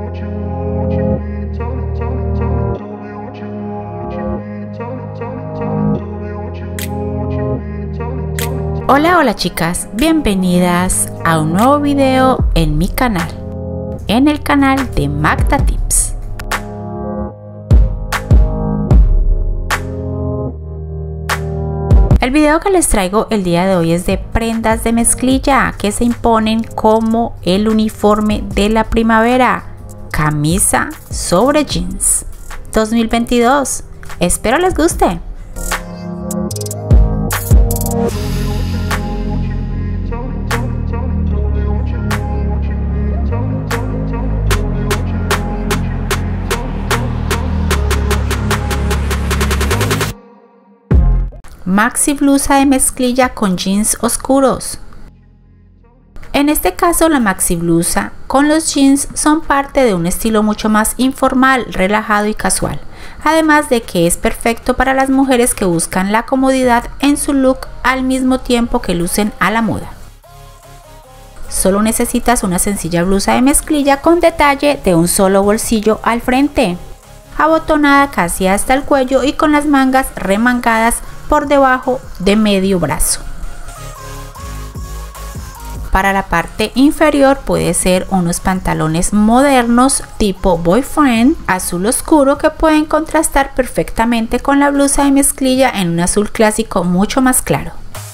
Hola chicas, bienvenidas a un nuevo video en mi canal, en el canal de Magda Tips. El video que les traigo el día de hoy es de prendas de mezclilla que se imponen como el uniforme de la primavera, camisa sobre jeans 2022. Espero les guste. Maxi blusa de mezclilla con jeans oscuros. En este caso, la maxi blusa con los jeans son parte de un estilo mucho más informal, relajado y casual, además de que es perfecto para las mujeres que buscan la comodidad en su look al mismo tiempo que lucen a la moda. Solo necesitas una sencilla blusa de mezclilla con detalle de un solo bolsillo al frente, abotonada casi hasta el cuello y con las mangas remangadas por debajo de medio brazo. Para la parte inferior puede ser unos pantalones modernos tipo boyfriend azul oscuro que pueden contrastar perfectamente con la blusa de mezclilla en un azul clásico mucho más claro.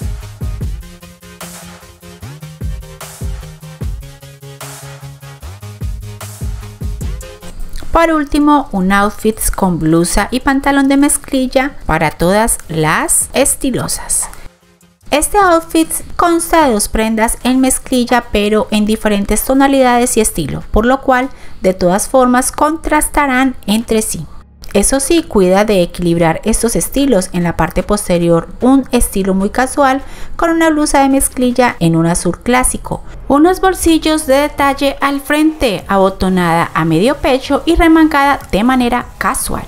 Por último, un outfit con blusa y pantalón de mezclilla para todas las estilosas. Este outfit consta de dos prendas en mezclilla pero en diferentes tonalidades y estilo, por lo cual de todas formas contrastarán entre sí. Eso sí, cuida de equilibrar estos estilos. En la parte posterior un estilo muy casual con una blusa de mezclilla en un azul clásico, unos bolsillos de detalle al frente, abotonada a medio pecho y remangada de manera casual.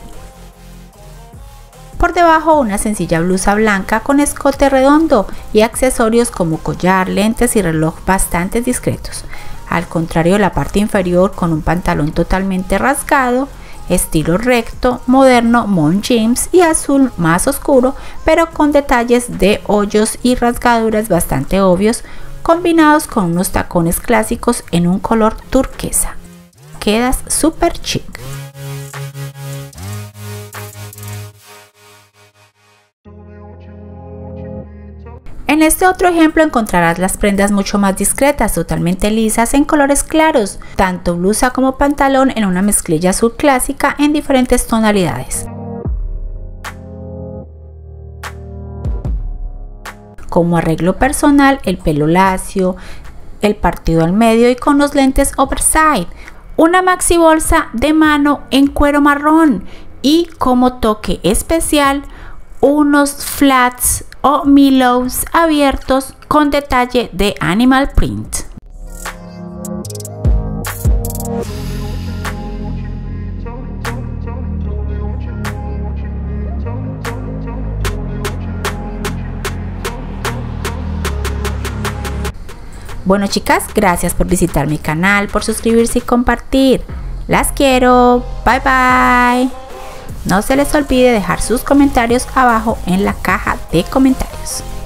Por debajo una sencilla blusa blanca con escote redondo y accesorios como collar, lentes y reloj bastante discretos. Al contrario, la parte inferior con un pantalón totalmente rasgado, estilo recto, moderno, mom jeans y azul más oscuro, pero con detalles de hoyos y rasgaduras bastante obvios, combinados con unos tacones clásicos en un color turquesa. Quedas super chic. En este otro ejemplo encontrarás las prendas mucho más discretas, totalmente lisas en colores claros, tanto blusa como pantalón en una mezclilla azul clásica en diferentes tonalidades. Como arreglo personal, el pelo lacio, el partido al medio y con los lentes oversize, una maxi bolsa de mano en cuero marrón y como toque especial unos flats o milos abiertos con detalle de animal print. Bueno chicas, gracias por visitar mi canal, por suscribirse y compartir. Las quiero, bye bye. No se les olvide dejar sus comentarios abajo en la caja de comentarios.